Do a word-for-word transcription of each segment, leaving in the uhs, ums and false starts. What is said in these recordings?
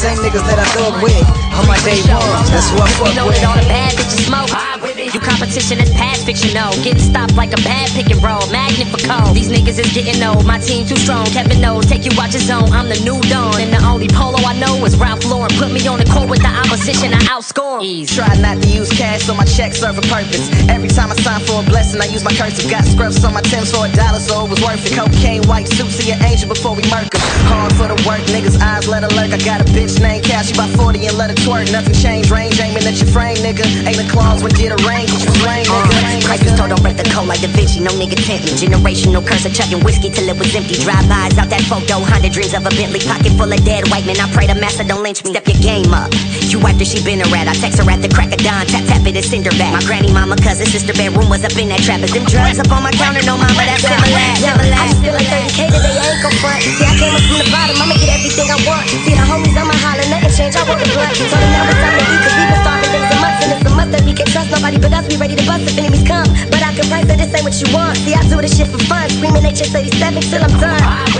same niggas that I thug with on my day one. That's who I fuck with. You know that all the bad bitches smoke. You competition is past fiction, no. Getting stopped like a bad pick and roll. Magnet for cold. These niggas is getting old. My team too strong. Kevin knows. Take you out your zone. I'm the new dawn. And the only polo I know is Ralph Lauren. Put me on the court with the opposition. I outscore. Ease. Try not to use cash so my checks serve a purpose. Every time I sign for a blessing, I use my cursive. Got scrubs on my Timbs for a dollar, so it was worth it. Cocaine, white suit, see an angel before we murk 'em. Hard for the work, niggas' eyes let her lurk. I got a bitch named Cash, she about forty and let her twerk. Nothing changed, range aiming at your frame, nigga. Ain't a clause when get a range, get you flame, nigga. Crisis told don't break the code like Da Vinci, no nigga tempt me. Generational curse of chugging whiskey till it was empty. Drive-bys out that photo, Honda dreams of a Bentley. Pocket full of dead white men, I pray the master don't lynch me. Step your game up. You wiped her, she been a rat. I text her at the crack of dawn, tap tap it, it's cinder back. My granny, mama, cousin, sister bedroom was up in that trap. Is them drugs up on my counter? No mama, that's Similac. I'm just feeling thirty K today, I ain't gon' front. See, I came up from the bottom, I'ma get everything I want. See the homies on my holler, nothing change, I want the blood. So now it's time to eat, cause we been starving days a month. And it's a must that we can't trust nobody but us. We ready to bust if enemies come. But I can price that this ain't what you want. See, I do this shit for fun, screaming H S eighty-seven till I'm done.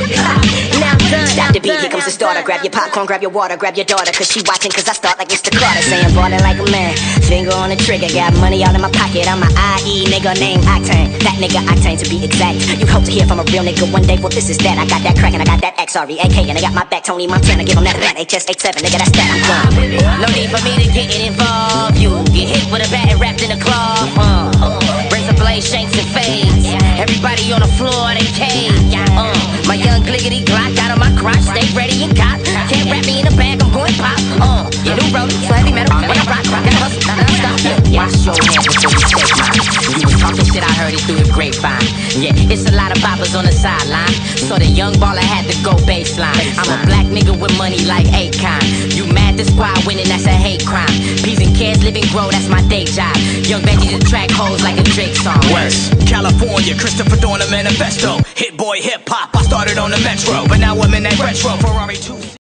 Now I'm done. Stop the beat, here comes the starter. Grab your popcorn, grab your water, grab your daughter. Cause she watching, cause I start like Mister Carter. Saying ballin' like a man, finger on the trigger. Got money out in my pocket, I'm a I E nigga named Octane. That nigga Octane to be exact. You hope to hear from a real nigga one day, well this is that. I got that crack and I got that X R E A K. And I got my back, Tony Montana, give him that fat H S eighty-seven, nigga that's that, I'm done. No need for me to get it involved. You get hit with a bat and wrapped in a cloth. uh, uh, Razor blade shakes and fades. Everybody on the floor, they cage. uh, My young gliggity Glock out of my crotch, stay ready and cock. Can't wrap me in a bag, I'm going pop. uh, You new road, so heavy metal. When I rock, rock and hustle, non-stop. Wash your hands before you take mine. You was talking shit, I heard it through the grapevine. Yeah, it's a lot of boppers on the sideline, so the young baller had to go baseline. I'm a black nigga with money like Akon. You mad the squad winning, that's a hate crime. Peas and cares, living grow, that's my day job. Young Benji to track hoes like a Drake song. West California, Christopher doing a manifesto. Hit boy hip hop, I started on the metro, but now I'm in that retro Ferrari two.